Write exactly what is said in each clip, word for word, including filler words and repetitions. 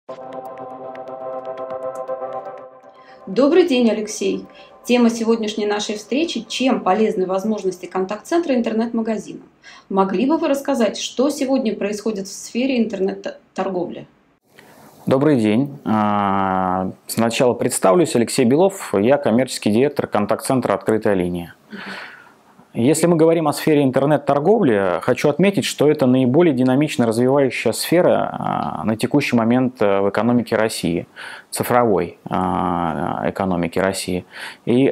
Добрый день, Алексей. Тема сегодняшней нашей встречи – чем полезны возможности контакт-центра интернет-магазина. Могли бы вы рассказать, что сегодня происходит в сфере интернет-торговли? Добрый день. Сначала представлюсь. Алексей Белов. Я коммерческий директор контакт-центра «Открытая линия». Если мы говорим о сфере интернет-торговли, хочу отметить, что это наиболее динамично развивающая сфера на текущий момент в экономике России, цифровой экономике России. И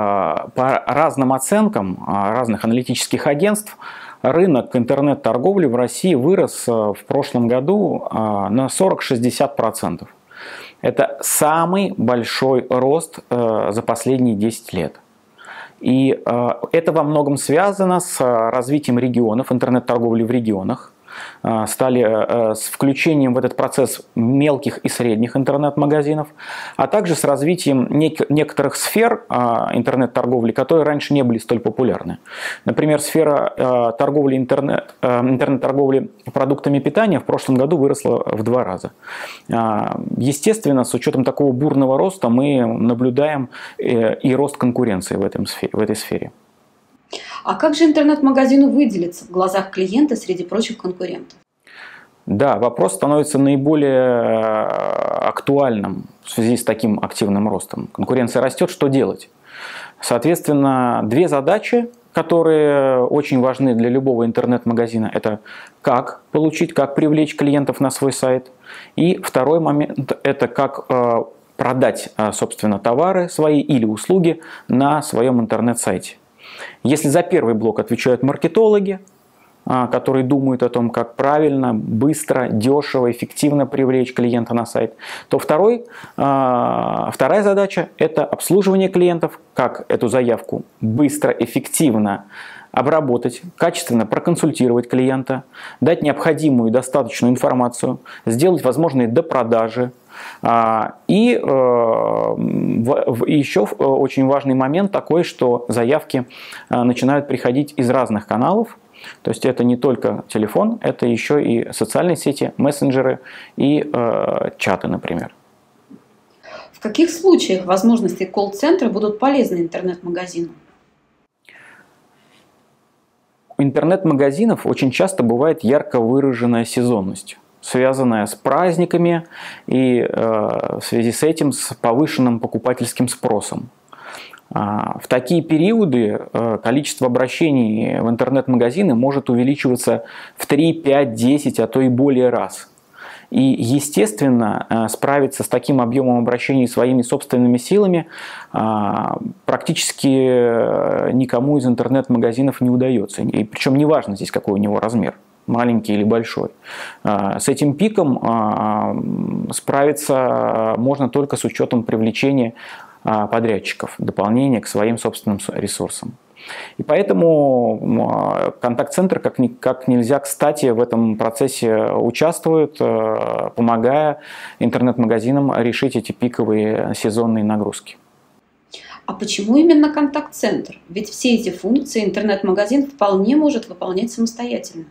по разным оценкам разных аналитических агентств, рынок интернет-торговли в России вырос в прошлом году на сорок-шестьдесят процентов. Это самый большой рост за последние десять лет. И э, это во многом связано с развитием регионов, интернет-торговли в регионах. Э, стали э, с включением в этот процесс мелких и средних интернет-магазинов, а также с развитием нек некоторых сфер э, интернет-торговли, которые раньше не были столь популярны. Например, сфера э, торговли интернет, э, интернет-торговли продуктами питания в прошлом году выросла в два раза. Э, естественно, с учетом такого бурного роста мы наблюдаем э, и рост конкуренции в, этом сфере, в этой сфере. А как же интернет-магазину выделиться в глазах клиента среди прочих конкурентов? Да, вопрос становится наиболее актуальным в связи с таким активным ростом. Конкуренция растет, что делать? Соответственно, две задачи, которые очень важны для любого интернет-магазина, это как получить, как привлечь клиентов на свой сайт. И второй момент – это как продать, собственно, товары свои или услуги на своем интернет-сайте. Если за первый блок отвечают маркетологи, которые думают о том, как правильно, быстро, дешево, эффективно привлечь клиента на сайт, то второй, вторая задача – это обслуживание клиентов, как эту заявку быстро, эффективно обработать, качественно проконсультировать клиента, дать необходимую и достаточную информацию, сделать возможные допродажи. И еще очень важный момент такой, что заявки начинают приходить из разных каналов. То есть это не только телефон, это еще и социальные сети, мессенджеры и чаты, например. В каких случаях возможности колл-центра будут полезны интернет-магазину? У интернет-магазинов очень часто бывает ярко выраженная сезонность, связанная с праздниками и э, в связи с этим с повышенным покупательским спросом. Э, в такие периоды э, количество обращений в интернет-магазины может увеличиваться в три, пять, десять, а то и более раз. И, естественно, э, справиться с таким объемом обращений своими собственными силами э, практически никому из интернет-магазинов не удается. И причем неважно здесь, какой у него размер. Маленький или большой. С этим пиком справиться можно только с учетом привлечения подрядчиков, дополнения к своим собственным ресурсам. И поэтому контакт-центр как, как нельзя кстати в этом процессе участвует, помогая интернет-магазинам решить эти пиковые сезонные нагрузки. А почему именно контакт-центр? Ведь все эти функции интернет-магазин вполне может выполнять самостоятельно.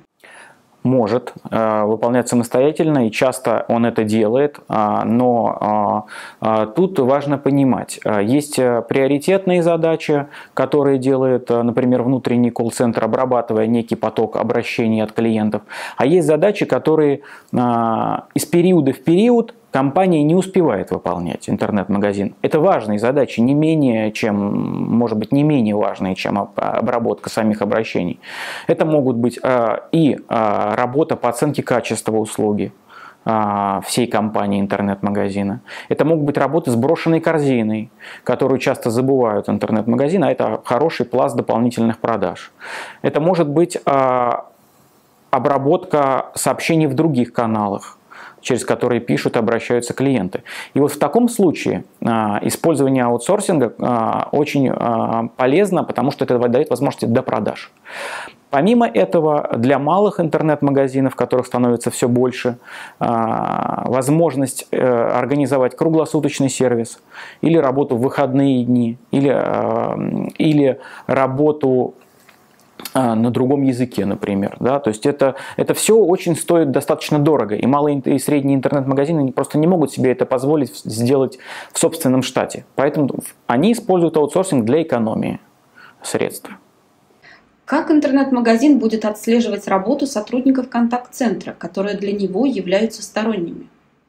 Может э, выполнять самостоятельно, и часто он это делает, э, но э, тут важно понимать, есть приоритетные задачи, которые делает, например, внутренний колл-центр, обрабатывая некий поток обращений от клиентов, а есть задачи, которые э, из периода в период компания не успевает выполнять, интернет-магазин. Это важные задачи, не менее, чем, может быть, не менее важные, чем обработка самих обращений. Это могут быть э, и э, работа по оценке качества услуги э, всей компании интернет-магазина. Это могут быть работы с брошенной корзиной, которую часто забывают интернет-магазины, а это хороший пласт дополнительных продаж. Это может быть э, обработка сообщений в других каналах, через которые пишут и обращаются клиенты. И вот в таком случае э, использование аутсорсинга э, очень э, полезно, потому что это дает возможности до продаж. Помимо этого, для малых интернет-магазинов, которых становится все больше, э, возможность э, организовать круглосуточный сервис или работу в выходные дни, или, э, или работу на другом языке, например. Да? То есть это, это все очень стоит достаточно дорого, и малые и средние интернет-магазины просто не могут себе это позволить сделать в собственном штате. Поэтому они используют аутсорсинг для экономии средств. Как интернет-магазин будет отслеживать работу сотрудников контакт-центра, которые для него являются сторонними?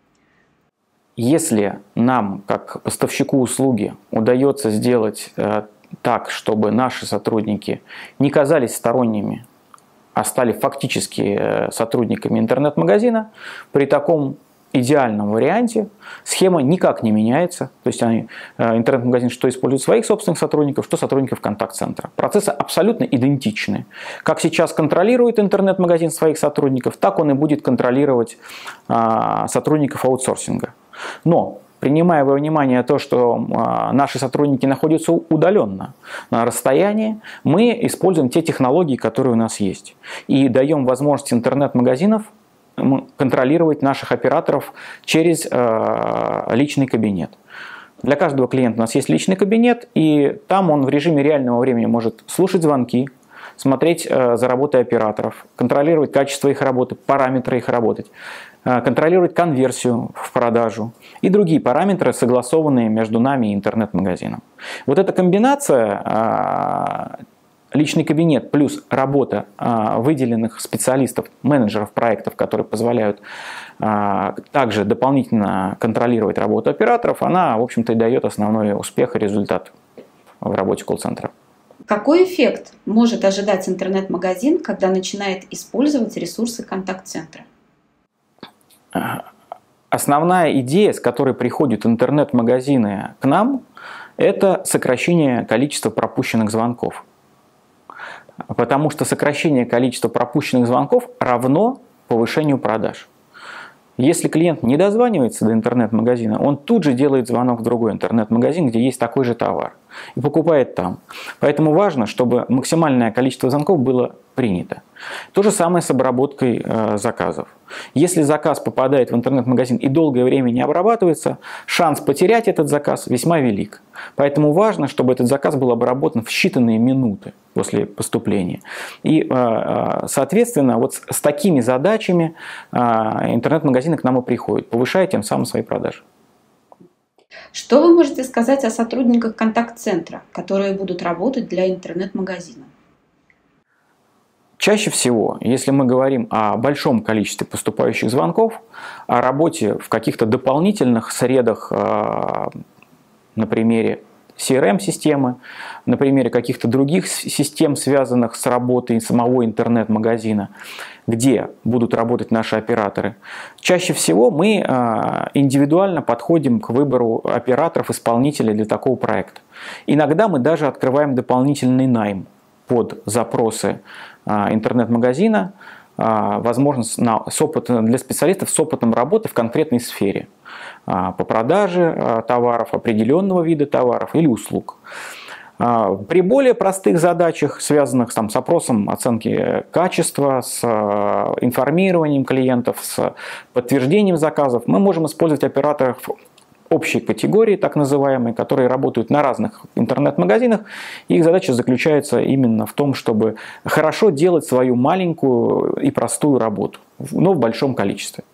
Если нам, как поставщику услуги, удается сделать э, так, чтобы наши сотрудники не казались сторонними, а стали фактически э, сотрудниками интернет-магазина, при таком идеальном варианте схема никак не меняется. То есть они, э, интернет-магазин что использует своих собственных сотрудников, что сотрудников контакт-центра. Процессы абсолютно идентичны. Как сейчас контролирует интернет-магазин своих сотрудников, так он и будет контролировать э, сотрудников аутсорсинга. Но, принимая во внимание то, что наши сотрудники находятся удаленно, на расстоянии, мы используем те технологии, которые у нас есть. И даем возможность интернет-магазинов контролировать наших операторов через личный кабинет. Для каждого клиента у нас есть личный кабинет, и там он в режиме реального времени может слушать звонки, смотреть за работой операторов, контролировать качество их работы, параметры их работы, контролировать конверсию в продажу и другие параметры, согласованные между нами и интернет-магазином. Вот эта комбинация личный кабинет плюс работа выделенных специалистов, менеджеров проектов, которые позволяют также дополнительно контролировать работу операторов, она, в общем-то, и дает основной успех и результат в работе колл-центра. Какой эффект может ожидать интернет-магазин, когда начинает использовать ресурсы контакт-центра? Основная идея, с которой приходят интернет-магазины к нам, это сокращение количества пропущенных звонков. Потому что сокращение количества пропущенных звонков равно повышению продаж. Если клиент не дозванивается до интернет-магазина, он тут же делает звонок в другой интернет-магазин, где есть такой же товар, и покупает там. Поэтому важно, чтобы максимальное количество звонков было принято. То же самое с обработкой э, заказов. Если заказ попадает в интернет-магазин и долгое время не обрабатывается, шанс потерять этот заказ весьма велик. Поэтому важно, чтобы этот заказ был обработан в считанные минуты после поступления. И, э, соответственно, вот с, с такими задачами э, интернет-магазины к нам и приходят, повышая тем самым свои продажи. Что вы можете сказать о сотрудниках контакт-центра, которые будут работать для интернет-магазина? Чаще всего, если мы говорим о большом количестве поступающих звонков, о работе в каких-то дополнительных средах, на примере си эр эм-системы, на примере каких-то других систем, связанных с работой самого интернет-магазина, где будут работать наши операторы, чаще всего мы индивидуально подходим к выбору операторов-исполнителей для такого проекта. Иногда мы даже открываем дополнительный найм под запросы интернет-магазина, возможность на, с опытом, для специалистов с опытом работы в конкретной сфере по продаже товаров, определенного вида товаров или услуг. При более простых задачах, связанных там, с опросом оценки качества, с информированием клиентов, с подтверждением заказов, мы можем использовать операторов общей категории, так называемые, которые работают на разных интернет-магазинах. Их задача заключается именно в том, чтобы хорошо делать свою маленькую и простую работу, но в большом количестве.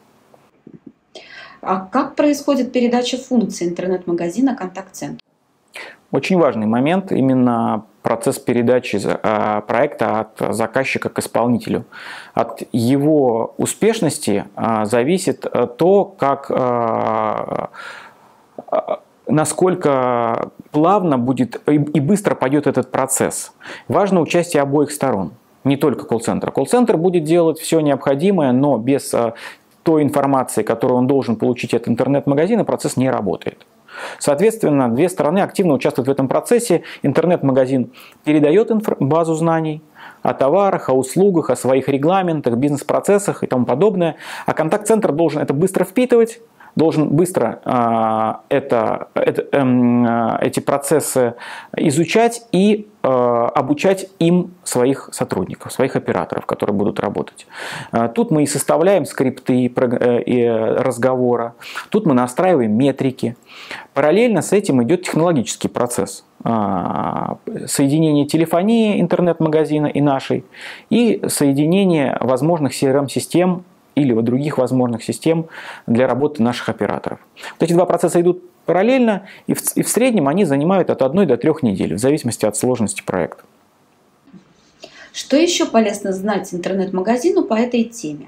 А как происходит передача функций интернет-магазина контакт-центру? Очень важный момент именно процесс передачи проекта от заказчика к исполнителю. От его успешности зависит то, как, насколько плавно будет и быстро пойдет этот процесс. Важно участие обоих сторон, не только колл-центра. Колл-центр будет делать все необходимое, но без той информации, которую он должен получить от интернет-магазина, процесс не работает. Соответственно, две стороны активно участвуют в этом процессе. Интернет-магазин передает базу знаний о товарах, о услугах, о своих регламентах, бизнес-процессах и тому подобное. А контакт-центр должен это быстро впитывать, должен быстро э, это, это, э, эти процессы изучать и э, обучать им своих сотрудников, своих операторов, которые будут работать. Тут мы и составляем скрипты и разговора, тут мы настраиваем метрики. Параллельно с этим идет технологический процесс соединение телефонии интернет-магазина и нашей, и соединение возможных си эр эм-систем или вот других возможных систем для работы наших операторов. Вот эти два процесса идут параллельно, и в, и в среднем они занимают от одной до трех недель, в зависимости от сложности проекта. Что еще полезно знать интернет-магазину по этой теме?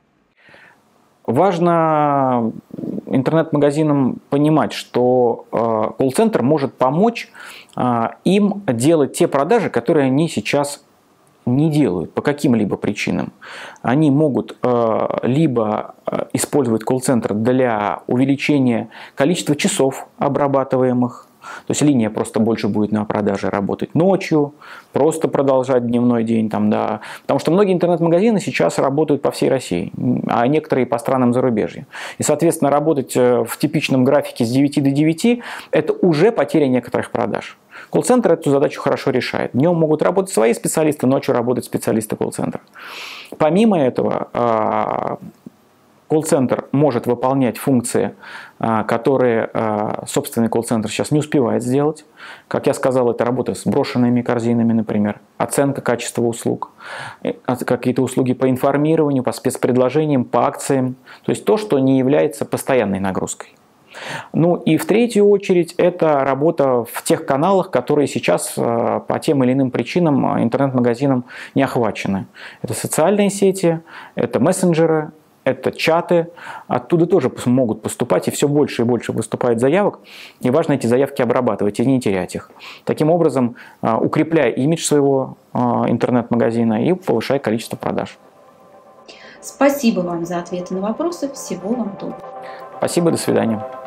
Важно интернет-магазинам понимать, что э, колл-центр может помочь э, им делать те продажи, которые они сейчас не делают по каким-либо причинам. Они могут э, либо использовать колл-центр для увеличения количества часов обрабатываемых, то есть линия просто больше будет на продаже работать ночью, просто продолжать дневной день. Там, да. Потому что многие интернет-магазины сейчас работают по всей России, а некоторые по странам зарубежья. И, соответственно, работать в типичном графике с девяти до девяти – это уже потеря некоторых продаж. Колл-центр эту задачу хорошо решает. Днем могут работать свои специалисты, ночью работают специалисты колл-центра. Помимо этого, колл-центр может выполнять функции, которые собственный колл-центр сейчас не успевает сделать. Как я сказал, это работа с брошенными корзинами, например, оценка качества услуг, какие-то услуги по информированию, по спецпредложениям, по акциям. То есть то, что не является постоянной нагрузкой. Ну и в третью очередь это работа в тех каналах, которые сейчас по тем или иным причинам интернет-магазином не охвачены. Это социальные сети, это мессенджеры, это чаты, оттуда тоже могут поступать, и все больше и больше поступает заявок, и важно эти заявки обрабатывать и не терять их. Таким образом, укрепляя имидж своего интернет-магазина и повышая количество продаж. Спасибо вам за ответы на вопросы. Всего вам доброго. Спасибо, до свидания.